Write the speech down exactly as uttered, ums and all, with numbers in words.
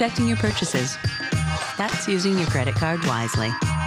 protecting your purchases. That's using your credit card wisely.